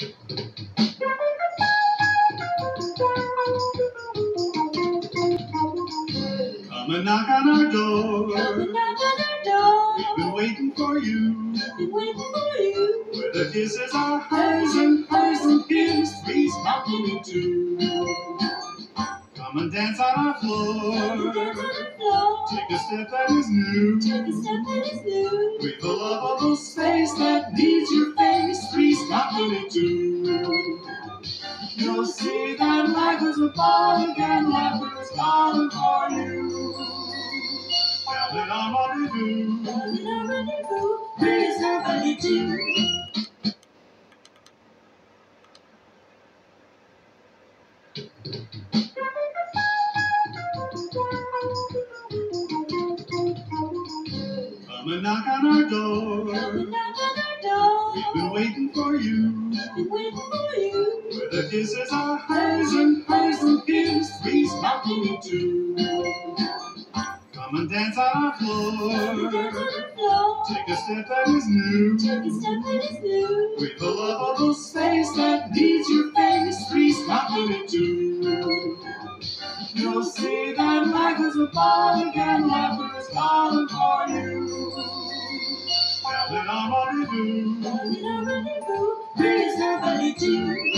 Come and knock on our door. Come and knock on our door. We've been waiting for you. We've been waiting for you. Where the kisses are hers and his. Please knock me too. Come and dance on our floor. Come and dance on our floor. Take a step that is new. Take a step that is new. With a lovable space that needs your face. Please knock me too. You'll see that life is a ball again. Laughter is calling for you. Down in our rendezvous. Down in our rendezvous. Please somebody too. Come and knock on our door. Come and knock on our door. We've been waiting for you. We've been waiting for you. Where the kisses are hers and his. Please knock me too. Come and dance on our floor. Come and dance on our floor. Take a step that is new. Take a step that is new. With a lovable space that needs your face. Please knock me too. You'll see that life is a ball again. Laughter is calling for you. Down in our rendezvous. Down in our rendezvous. Please somebody too.